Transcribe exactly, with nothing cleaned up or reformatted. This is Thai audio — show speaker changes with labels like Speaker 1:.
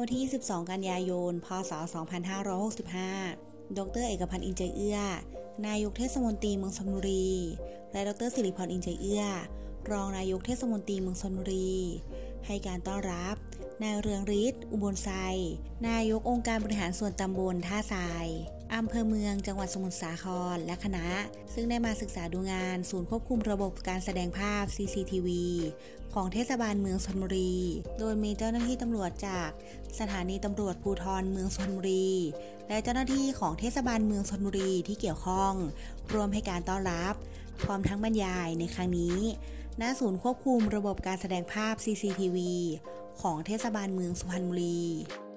Speaker 1: ที่ยี่สิบสองกันยายนพศสองพันห้าร้อยหกสิบห้าดรเอกพันธ์อินใจเอื้อนายกเทศมนตรีเมืองชลบุรีและดรสิริพรอินใจเอื้อรองนายกเทศมนตรีเมืองชลบุรีให้การต้อนรับนายเรืองฤทธิ์อุบลไซนายกองค์การบริหารส่วนตำบลท่าทรายอำเภอเมืองจังหวัดสมุทรสาครและคณะซึ่งได้มาศึกษาดูงานศูนย์ควบคุมระบบการแสดงภาพ ซี ซี ที วี ของเทศบาลเมืองชลบุรีโดยมีเจ้าหน้าที่ตำรวจจากสถานีตำรวจภูธรเมืองชลบุรีและเจ้าหน้าที่ของเทศบาลเมืองชลบุรีที่เกี่ยวข้องรวมให้การต้อนรับพร้อมทั้งบรรยายในครั้งนี้ณศูนย์ควบคุมระบบการแสดงภาพ ซี ซี ที วี ของเทศบาลเมืองสุพรรณบุรี